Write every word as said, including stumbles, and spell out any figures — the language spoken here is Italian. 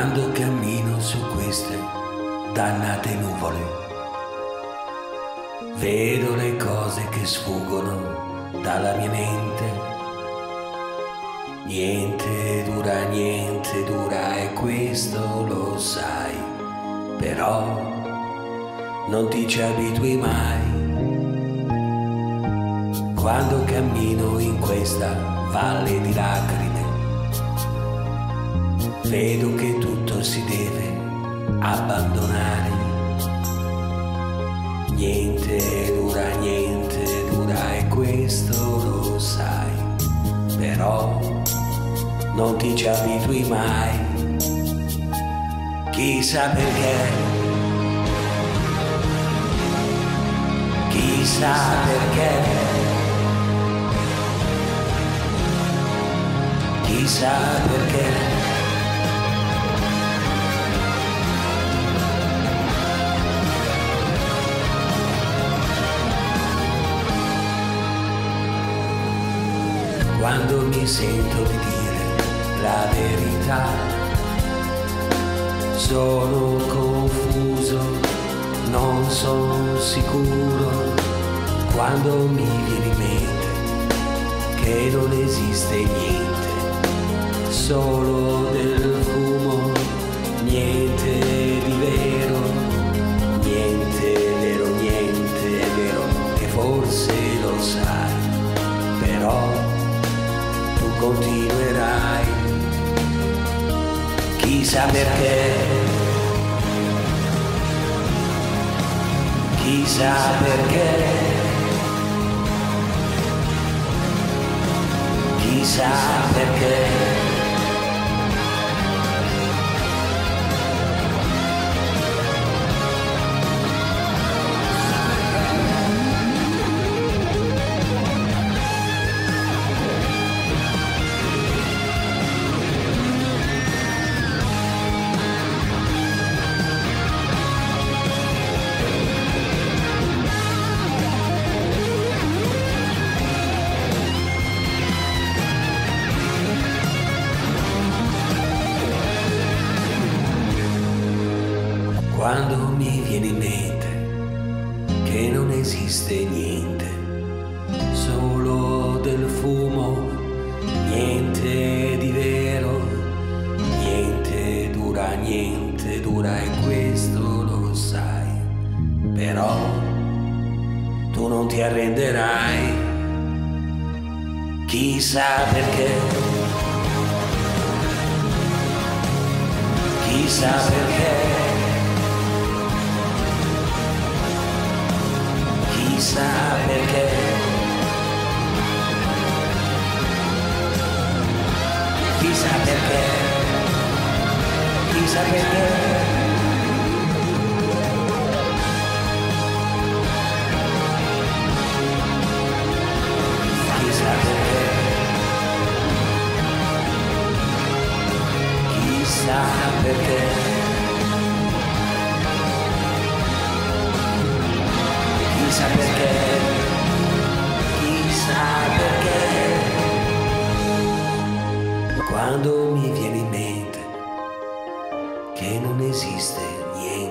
Quando cammino su queste dannate nuvole, vedo le cose che sfuggono dalla mia mente. Niente dura, niente dura e questo lo sai, però non ti ci abitui mai. Quando cammino in questa valle di lacrime, vedo che tutto si deve abbandonare. Niente dura, niente dura e questo lo sai, però non ti ci abitui mai. Chissà perché, chissà perché, chissà perché. Quando mi sento di dire la verità, sono confuso, non sono sicuro. Quando mi viene in mente che non esiste niente, solo del fumo, niente di vero, niente vero, niente vero, che forse lo sai, però continuerai. Chissà perché, chissà perché, chissà perché. Quando mi viene in mente che non esiste niente, solo del fumo, niente di vero, niente dura, niente dura e questo lo sai, però tu non ti arrenderai. Chissà perché, chissà perché, chissà perché, chissà perché, chissà perché, chissà perché, chissà perché. Chissà perché, chissà perché. Quando mi viene in mente che non esiste niente,